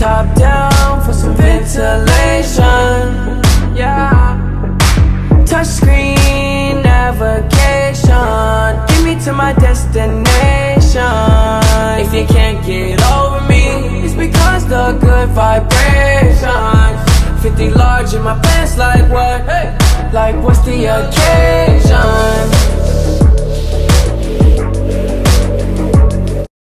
top down for some ventilation. Yeah. Touchscreen navigation, get me to my destination. If you can't get over me, it's because the good vibrations. 50 large in my pants, like what? Hey. Like what's the occasion?